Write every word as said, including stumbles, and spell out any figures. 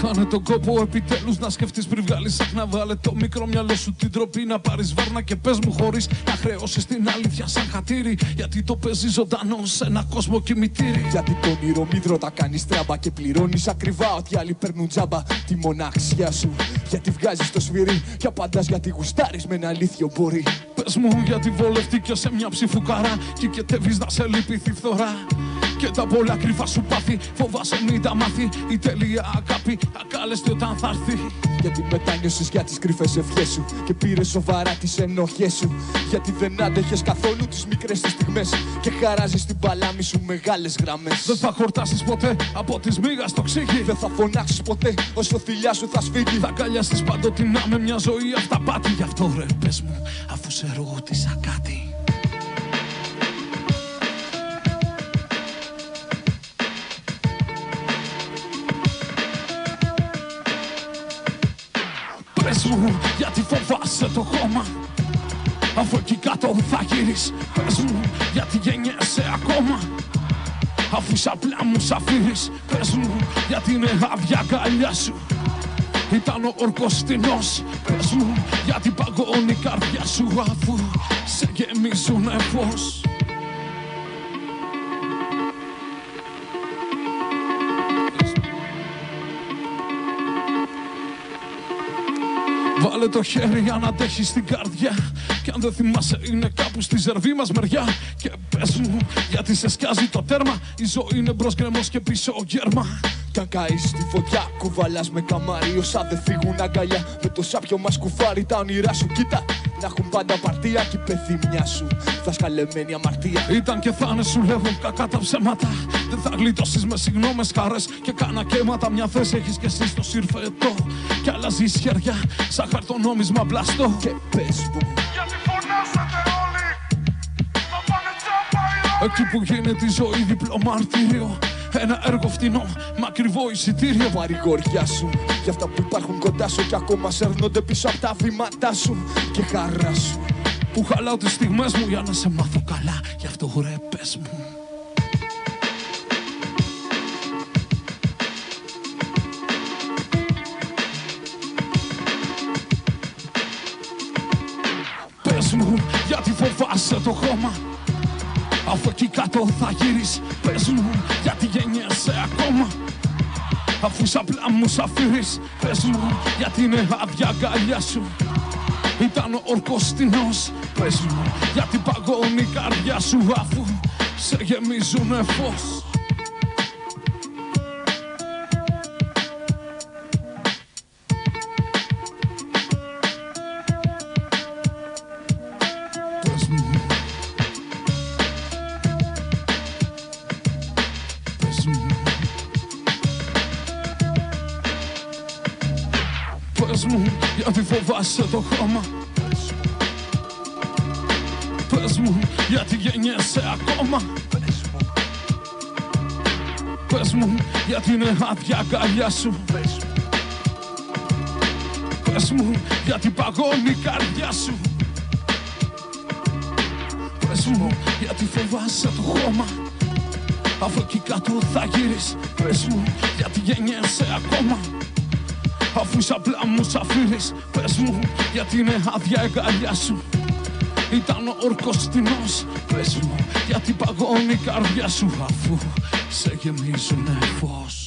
Κάνε τον κόπο επιτέλους να σκεφτείς πριν βγάλεις άκνα. Βάλε το μικρό μυαλό σου την τροπή να πάρεις βάρνα και πες μου χωρίς να χρεώσεις την αλήθεια σαν χατήρι. Γιατί το παίζει ζωντανό σε ένα κόσμο κημητήρι. Γιατί το όνειρο μύδρο τα κάνεις τράμπα και πληρώνεις ακριβά ότι άλλοι παίρνουν τζάμπα τη μοναξιά σου. Γιατί βγάζεις το σφυρί και απαντάς γιατί γουστάρεις με ένα αλήθιο μπορεί. Πες μου γιατί βολευτήκες σε μια ψηφουκαρά και κετεύεις να σε λυπηθεί φθορά. Και τα πολλά κρυφά σου πάθη φοβάσαι μην τα μάθει. Η τέλεια αγάπη ακάλεστη όταν θα έρθει. Γιατί μετάνιωσες για τις κρυφές ευχές σου και πήρες σοβαρά τις ενοχές σου. Γιατί δεν άντεχες καθόλου τις μικρές τις στιγμές και χαράζεις την παλάμη σου μεγάλες γραμμές. Δεν θα χορτάσεις ποτέ από τις μίγας στο ξύχι. Δεν θα φωνάξεις ποτέ όσο θηλιά σου θα σφίγγει. Θα αγκαλιαστείς παντοτινά με μια ζωή αυταπάτη. Γι' αυτό ρε πες μου αφού σε ρώτησα κάτι. Πες μου γιατί φοβάσαι το χώμα, αφού εκεί κάτω θα γύρεις. Πες μου γιατί γεννιέσαι ακόμα, αφού σ' απλά μου σαφύρεις. Πες μου γιατί είναι άδεια αγκαλιά σου, ήταν ο όρκος στηνός. Πες μου γιατί παγώνει η καρδιά σου αφού σε γεμίζουνε φως. Βάλε το χέρι για να αντέχεις την καρδιά. Κι αν δεν θυμάσαι είναι κάπου στη ζερβή μας μεριά. Και πες μου γιατί σε σκιάζει το τέρμα. Η ζωή είναι μπρος γκρεμός και πίσω γέρμα. Κι αν καείς στη φωτιά κουβαλάς με καμάρι. Όσα δεν φύγουν αγκαλιά με το σάπιο μας κουφάρι. Τα όνειρά σου κοίτα να έχουν πάντα παρτία. Κι η πεθυμιά σου θα σκαλεμένη αμαρτία. Ήταν και θα είναι σου λέγω κακά τα ψέματα. Δεν θα γλιτώσεις με συγγνώμες χαρές και κάνα κέματα. Μια θέση έχεις κι εσύ στο συρφετό κι αλλάζεις χέρια σαν χαρτονόμισμα μπλαστό. Και πες μου γιατί φωνάσατε όλοι, θα πάνε τσάμπα οι εκεί που γίνεται η ζωή διπλό μαρτύριο. Ένα έργο φτηνό, μ' ακριβό εισιτήριο. Παρηγοριά σου για αυτά που υπάρχουν κοντά σου κι ακόμα σέρνονται πίσω από τα βήματά σου. Και χαρά σου που χαλάω τις στιγμές μου για να σε μάθω καλά. Γι' αυτό ρε πες μου. Πες μου γιατί φοβάσαι το χώμα, αφού εκεί κάτω θα γύρεις. Πες μου γιατί γεννιέσαι ακόμα, αφού σ' απλά μου σαφύρεις. Πες μου γιατί είναι άδεια αγκαλιά σου, ήταν ο όρκος στηνός. Πες μου γιατί παγώνει η καρδιά σου αφού σε γεμίζουνε φως. Πες μου, πες μου, πες μου γιατί φοβάσαι το χώμα. Πες μου γιατί γεννιέσαι ακόμα. Πες μου γιατί είναι άδεια αγκαλιά σου. Πες μου γιατί παγώνει η καρδιά σου. Πες μου γιατί φοβάσαι το χώμα, αφού εκεί κάτω θα γύρεις. Πες μου γιατί γεννιέσαι ακόμα, αφού σ' απλά μου σαφύρεις. Πες μου γιατί είναι άδεια αγκαλιά σου, ήταν ο όρκος στηνός. Πες μου γιατί παγώνει η καρδιά σου αφού σε γεμίζουνε φως.